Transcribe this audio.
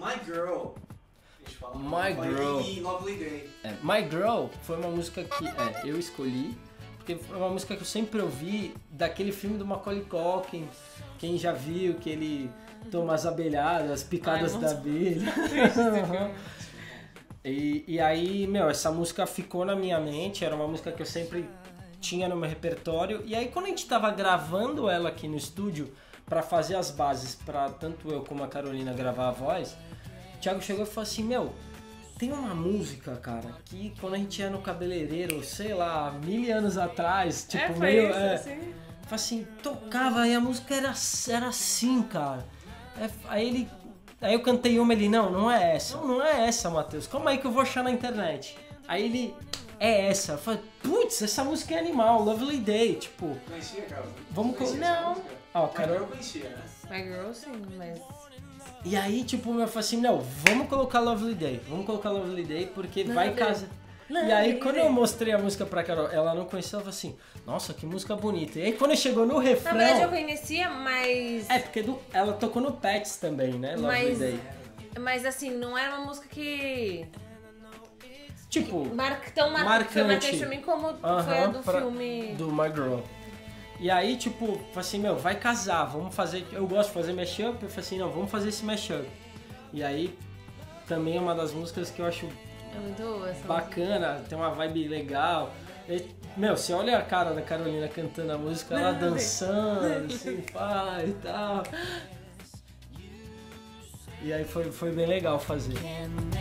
My Girl. A gente fala My Girl. E Lovely Day. My Girl foi uma música que eu escolhi, porque foi uma música que eu sempre ouvi daquele filme do Macaulay Culkin. Quem já viu que ele toma as abelhadas, as picadas da abelha. E aí, essa música ficou na minha mente, era uma música que eu sempre tinha no meu repertório. E aí quando a gente tava gravando ela aqui no estúdio pra fazer as bases pra tanto eu como a Carolina gravar a voz, o Thiago chegou e falou assim, tem uma música, cara, que quando a gente ia no cabeleireiro, sei lá, 1000 anos atrás, tipo, assim. Assim, tocava e a música era assim, cara. Aí eu cantei uma, ele, não é essa. Não é essa, Matheus. Calma aí que eu vou achar na internet. Aí ele, é essa. Eu falei, putz, essa música é animal, Lovely Day, tipo... Conhecia, cara? Vamos Não. Ó, Carol eu conhecia, né? My Girl, sim, mas... E aí, tipo, eu falei assim, vamos colocar Lovely Day. Vamos colocar Lovely Day porque vai casar. E aí, quando eu mostrei a música pra Carol, ela não conhecia, ela falou assim, nossa, que música bonita. E aí, quando chegou no refrão... Na verdade, eu conhecia, mas... porque ela tocou no Pets também, né? Lovely Day. Mas, assim, não era uma música que... Tipo... tão marcante pra mim como foi a do filme... Do My Girl. E aí, tipo, falei assim, vai casar, vamos fazer... Eu gosto de fazer mashup, eu falei assim, vamos fazer esse mashup. E aí, também é uma das músicas que eu acho... É muito boa essa bacana, música. Tem uma vibe legal. E, você olha a cara da Carolina cantando a música, ela dançando, assim, pá, e tal. E aí foi bem legal fazer.